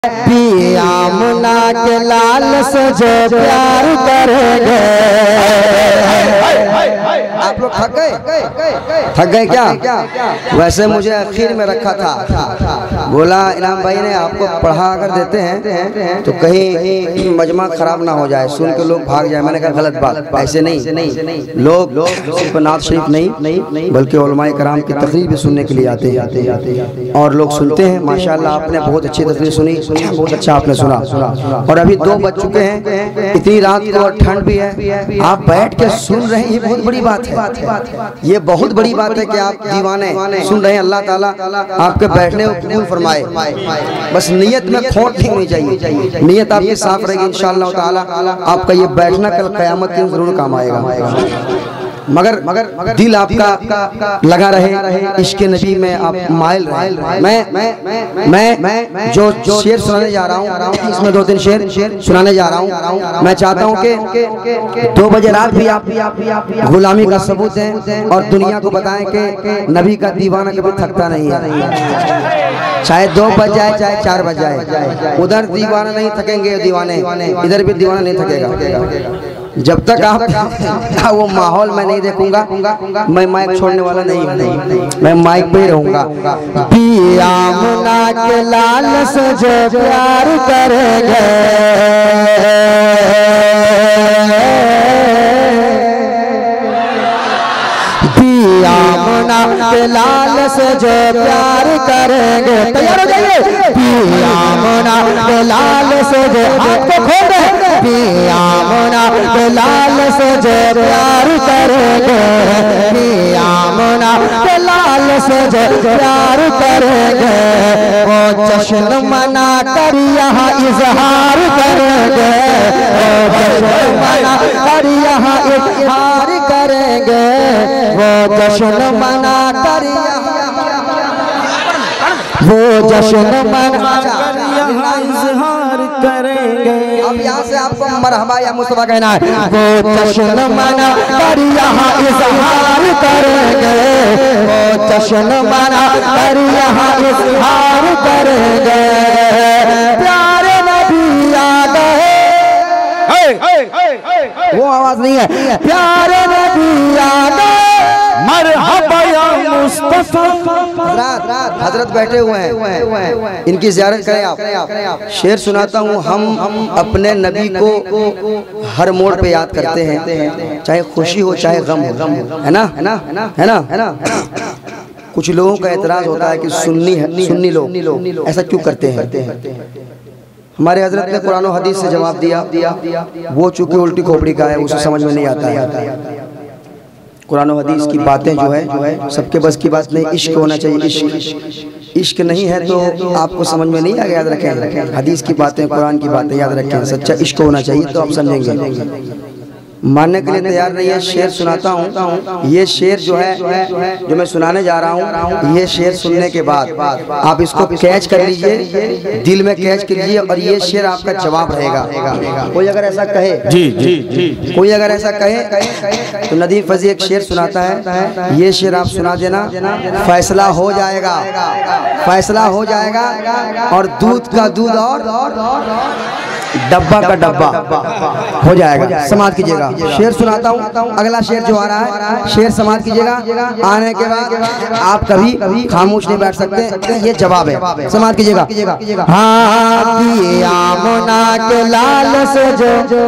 आमना के लाल से जो प्यार करेंगे। आप लोग थक गए क्या? वैसे मुझे आखिर में रखा था, बोला इनाम भाई ने आपको पढ़ा अगर देते हैं तो कहीं मजमा खराब ना हो जाए, सुन के लोग भाग जाए। मैंने कहा गलत बात, ऐसे नहीं। लोग सिर्फ नात शरीफ नहीं बल्कि उलमाए कराम की तकरीर भी सुनने के लिए आते हैं और लोग सुनते हैं। माशाल्लाह आपने बहुत अच्छी तकरीर सुनी, बहुत अच्छा आपने सुना। और अभी 2 बज चुके हैं, इतनी रात को और ठंड भी है, आप बैठ के सुन रहे हैं, ये बहुत बड़ी बात है। ये बहुत बड़ी बात है कि आप दीवाने सुन रहे हैं। अल्लाह ताला आपके बैठने को कबूल फरमाए। बस नियत में खोट नहीं होनी चाहिए, नियत आपकी साफ रहेगी इंशाअल्लाह ताला आपका ये बैठना कल क़यामत के दिन जरूर काम आएगा। मगर दिल आपका लगा रहे, इश्क़ नबी में आप माइल रहे। मैं जो शेर सुनाने जा रहा हूँ, इसमें 2-3 शेर सुनाने जा रहा हूँ। मैं चाहता हूँ कि 2 बजे रात भी आप गुलामी का सबूत दें और दुनिया को बताएं कि नबी का दीवाना कभी थकता नहीं है। चाहे 2 बज जाए, चाहे 4 बज जाए, उधर दीवाना नहीं थकेंगे दीवाने, इधर भी दीवाना नहीं थकेगा। जब तक आप वो माहौल मैं नहीं देखूंगा, मैं माइक छोड़ने वाला नहीं, मैं माइक पे ही रहूंगा। आमना के लाल से जो प्यार करेंगे, आमना के लाल से जो प्यार करेंगे। तैयार हो जाइए। आमना के लाल से जो, हाथ को खोल दे। आमना के लाल से जो प्यार करेंगे, आमना के लाल से जो प्यार करेंगे, वो जश्न मना कर यहाँ इजहार करेंगे, वो जश्न मना कर यहाँ इजहार करेंगे, वो जश्न मना कर वो जश्न मना इजहार करेंगे। अब यहाँ से आपको मरहबा या मुस्तफा कहना है। वो जश्न मना कर यहाँ इजहार करेंगे, वो जश्न मना कर यहाँ इजहार करेंगे। प्यारे नबी आ गए, वो आवाज नहीं है। प्यारे नबी आ गए, मरहबा या मुस्तफा। हजरत बैठे हुए हैं, इनकी ज़ियारत करें आप। शेर सुनाता हूँ। हम अपने नबी को हर मोड़ पे याद करते हैं, चाहे खुशी हो चाहे गम हो, है ना। कुछ लोगों का एतराज होता है कि सुन्नी लोग ऐसा क्यों करते हैं। हमारे हजरत ने कुरान और हदीस से जवाब दिया, वो चूंकि उल्टी खोपड़ी का है, उसे समझ में नहीं आता है। कुरान और हदीस की बातें जो है सबके बस की बात नहीं, इश्क होना चाहिए। इश्क नहीं है तो आपको समझ में नहीं आएगा। याद रखें, हदीस की बातें, कुरान की बातें याद रखें। सच्चा इश्क होना चाहिए तो आप समझेंगे। मानने के लिए तैयार नहीं है। शेर सुनाता हूँ। ये शेर जो है जो मैं सुनाने जा रहा हूँ, ये शेर सुनने के बाद आप इसको कैच कर लीजिए, दिल में कैच कर लीजिए और ये शेर आपका जवाब रहेगा। कोई अगर ऐसा कहे, जी कोई अगर ऐसा कहे तो नदीम फैजी एक शेर सुनाता है, ये शेर आप सुना देना, फैसला हो जाएगा, फैसला हो जाएगा। और दूध का दूध और डब्बा का डब्बा हो जाएगा। समाप्त कीजिएगा। शेर सुनाता हूँ, अगला शेर जो आ रहा है, शेर समाप्त कीजिएगा। आने के बाद आप कभी खामोश नहीं बैठ सकते, ये जवाब है। समाप्त कीजिएगा। हाँ, आमना के लाल से जो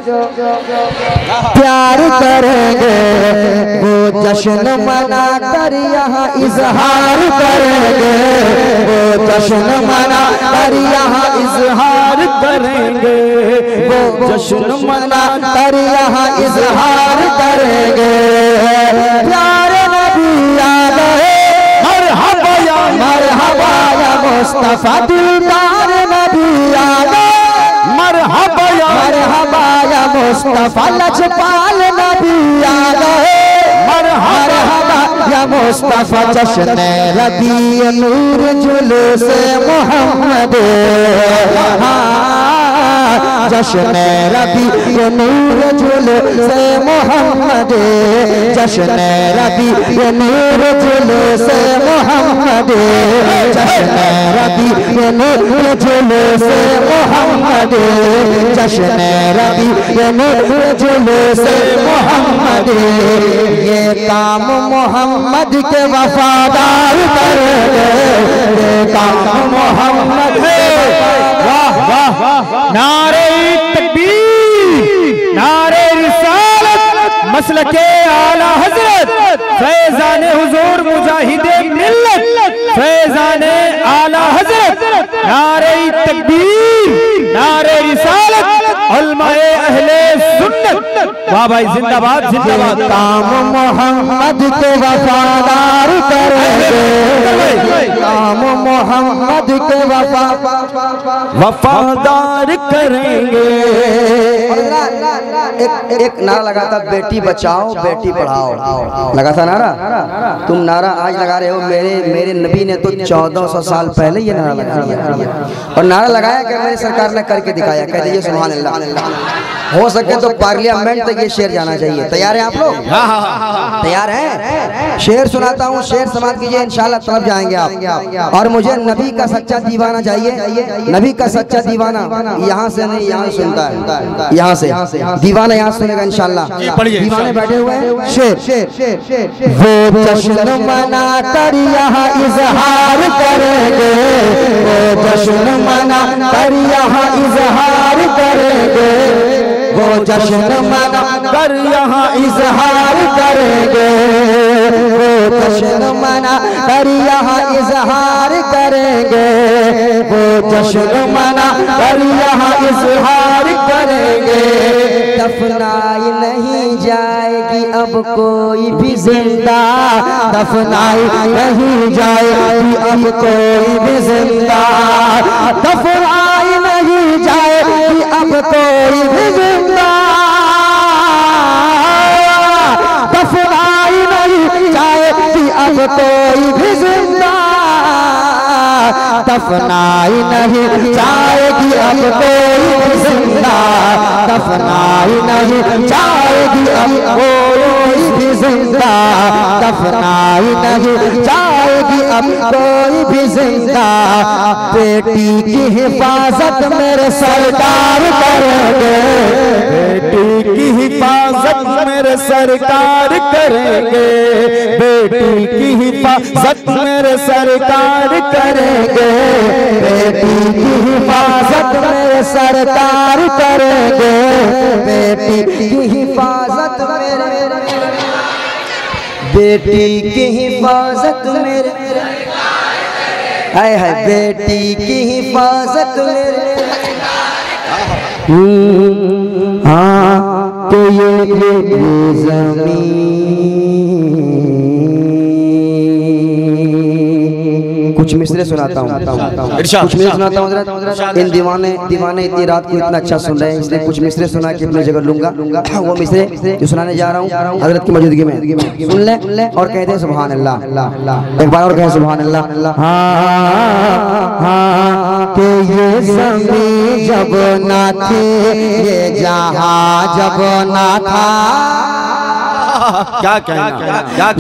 प्यार करेंगे, वो जश्न मना कर यहाँ इजहार करेंगे, वो जश्न मना कर यहाँ इजहार करेंगे, वो जश्न मना कर यहाँ इजहार करेंगे। प्यारे नबी आ गए, मरहबा या मुस्तफा। दिलदार नबी आ गए, मरहबा या मुस्तफा। लजपाल नबी आ गए, मरहबा या मुस्तफा। जश्न रबी नूर जुलूस मोहम्मद, जश्न रबी ये नूर जुलूस मोहम्मद, जश्न रबी ये नूर जुलूस मोहम्मद, जश्न रबी ये नूर जुलूस मोहम्मद, जश्न रबी ये नूर जुलूस मोहम्मद। ये काम मोहम्मद के वफादार करेंगे, ये काम मोहम्मद के। वाह वाह नारे तकबीर, नारे रिसालत, मसलके आला हजरत फैजाने हुजूर मुजाहिदे मिल्लत, फैजाने आला हजरत, नारे तकबीर, नारे रिसालत, उलमाए अहले सुन्नत। वाह भाई जिंदाबाद जिंदाबाद। काम मोहम्मद के वफादार करेंगे, काम मोहम्मद के वफादार करेंगे। एक नारा लगा था, बेटी बचाओ बेटी पढ़ाओ, लगा था नारा। तुम नारा आज लगा रहे हो, मेरे नबी ने तो 1400 साल पहले ये नारा लगा दिया, और नारा लगाया कि मेरी सरकार ने करके दिखाया। कह दीजिए सुभान अल्लाह। हो सके तो पार्लियामेंट तक ये शेर जाना चाहिए। तैयार हैं आप लोग? तैयार हैं? शेर सुनाता हूँ, शेर समाप्त कीजिए, इंशाल्लाह तब जाएंगे आप। और मुझे नबी का सच्चा दीवाना चाहिए, नबी का सच्चा दीवाना यहाँ से नहीं, यहाँ सुनता है, यहाँ से दीवाना यहाँ सुनेगा इंशाल्लाह। दीवाने बैठे हुए हैं। शेर वो जश्न मना कर यहाँ इजहार करेंगे, वो जश्न मना कर यहाँ इजहार करेंगे, वो जश्न मना कर यहाँ इजहार करेंगे, वो जश्न मना कर यहाँ इजहार करेंगे, वो जश्न मना कर यहाँ इजहार करेंगे। दफनाई नहीं जाएगी अब कोई भी जिंदा, दफनाई नहीं जाएगी अब कोई भी जिंदा, दफनाई नहीं जाएगी अब कोई भी जिंदा, दफनाई नहीं जाएगी अब कोई भी जिंदा, दफनाई नहीं जाएगी अब कोई भी जिंदा, दफनाई नहीं जाएगी अब कोई भी जिंदा, दफनाई नहीं जाएगी अब कोई भी जिंदा। बेटी की हिफाजत मेरे सरकार करेंगे, बेटी की हिफाजत मेरे सरकार करेंगे, बेटी की हिफाजत मेरे सरकार करेंगे, बेटी की हिफाजत मेरे सरकार करेंगे, बेटी की हिफाजत मेरे, बेटी की हिफाजत मेरे, हाय हाय बेटी की हिफाजत मेरे। हाँ तो ये ज़मीन, कुछ मिसरे सुनाता हूँ, कुछ मिसरे सुनाता हूँ। इन दीवाने इतनी रात को इतना अच्छा सुन रहे हैं, इसलिए कुछ मिसरे सुना के अपनी जगह लूंगा। वो मिसरे जो सुनाने जा रहा हूँ हजरत की मौजूदगी में, सुन ले और कहते हैं सुभान अल्लाह। एक बार और कहें सुभान अल्लाह। हाँ कि ये ज़मीन जब ना थी, ये जहाँ जब ना था, क्या कहना,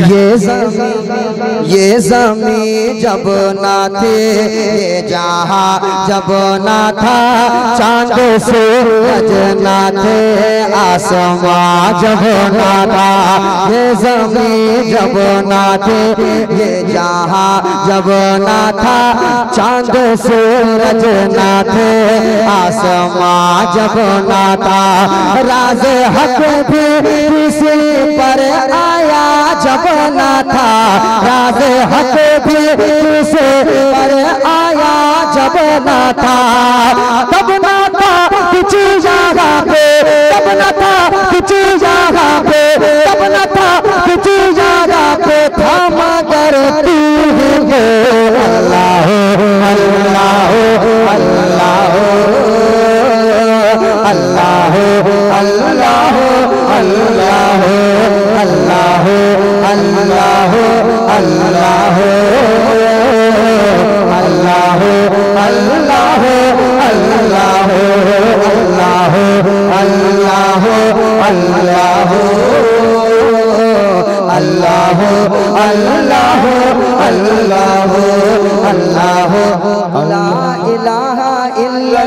ये ज़मीन जब ना थी, ये जहाँ जब ना था, चांद सूरज ना थे, आसमां जब ना था, ये ज़मीन जब ना थे, ये जहाँ जब ना था, चांद सूरज ना थे, आसमां जब ना था, राज हक भी किसी पर आया जब ना था, राज हक भी किसी पर आया जब ना था, तब ना था किसी जगह पे, तब ना था किसी जगह पे, तब ना था किसी जगह पे था, मगर तू है अल्लाह अल्लाह अल्लाह अल्लाह अल्लाह अल्लाह अल्लाह अल्लाह अल्लाह अल्लाह अल्लाह अल्लाह अल्लाह